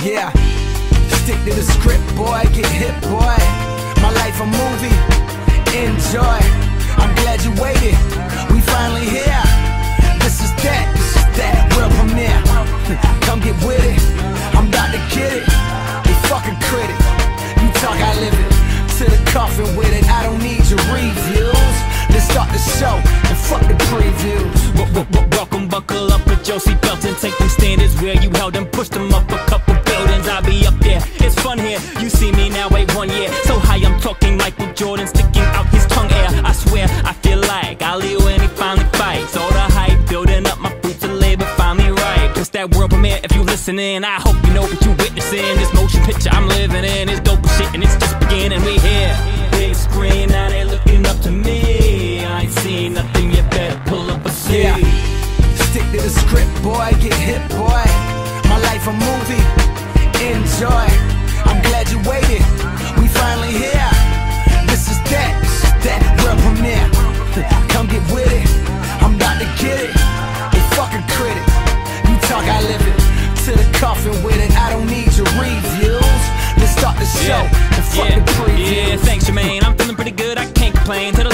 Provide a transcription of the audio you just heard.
Yeah, stick to the script, boy, get hit, boy. My life a movie, enjoy. I'm glad you waited, we finally here. This is that world premiere. Come get with it, I'm about to get it. They fucking critic, you talk, I live it. To the coffin with it, I don't need your reviews. Let's start the show and fuck the previews. Welcome, buckle up with your seatbelt and take them standards where you held them, push them up a couple buildings. I'll be up there, it's fun here. You see me now, wait 1 year. So high I'm talking Michael Jordan, sticking out his tongue air. I swear, I feel like Ali when he finally fights. All the hype, building up my fruits of labor, finally right. Just that world premiere, if you listening, I hope you know what you're witnessing. This motion picture I'm living in is dope as shit and it's just beginning. We here, big screen, now they looking up to me. I ain't seen nothing, you better pull up a seat. Yeah, stick to the script, boy, get hit, boy. My life a movie, enjoy. I'm glad you waited, we finally here. This is that world premiere. Come get with it, I'm about to get it. They fucking critic, you talk, I live it. To the coffin with it, I don't need your reviews. Let's start the show and fuck the previews. Yeah, thanks Jermaine, I'm feeling pretty good, I can't complain. To the